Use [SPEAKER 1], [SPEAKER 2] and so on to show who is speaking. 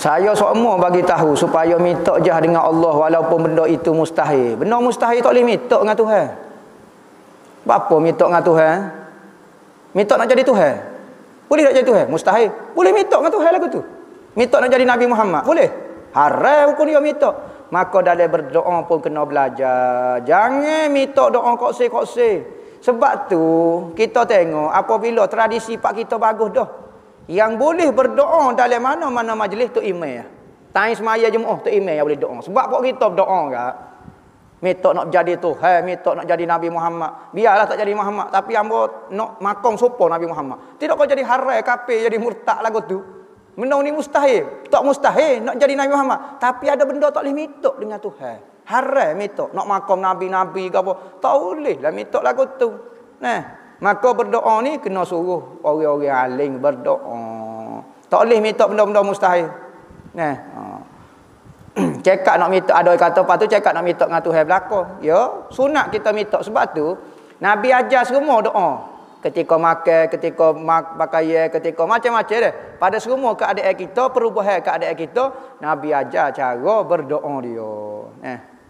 [SPEAKER 1] Saya semua bagi tahu supaya minta je dengan Allah walaupun benda itu mustahil. Benda mustahil tak boleh minta dengan Tuhan. Apa minta dengan Tuhan? Minta nak jadi Tuhan? Boleh tak jadi Tuhan? Mustahil. Boleh minta dengan Tuhan lagu tu. Minta nak jadi Nabi Muhammad? Boleh. Haram pun dia minta. Maka dalam berdoa pun kena belajar. Jangan minta doa kokse-kokse. Sebab tu kita tengok apabila tradisi pak kita bagus dah. Yang boleh berdoa dalam mana-mana majlis tu imam. Time semaya Jumaat tu imam yang boleh doa. Sebab pak kita berdoa kan. Minta nak jadi Tuhan, minta nak jadi Nabi Muhammad. Biarlah tak jadi Muhammad, tapi hamba nak makam sopo Nabi Muhammad. Tidak kau jadi haram kafir, jadi murtad lagu tu. Benda ni mustahil. Tak mustahil nak jadi Nabi Muhammad, tapi ada benda tak boleh minta dengan Tuhan. Haram minta nak makam nabi-nabi ke apa. Tak boleh lah minta lagu tu. Nah, maka berdoa ni kena suruh orang-orang alim berdoa. Tak boleh minta benda-benda mustahil. Nah, cekak nak minta, ada kata apa tu, cekak nak minta dengan Tuhan belaka. Ya, sunat kita minta. Sebab tu Nabi ajar semua doa. Ketika makan, ketika pakaian, ketika macam-macam dah. Pada semua keadaan kita, perubahan keadaan kita, Nabi ajar cara berdoa dia.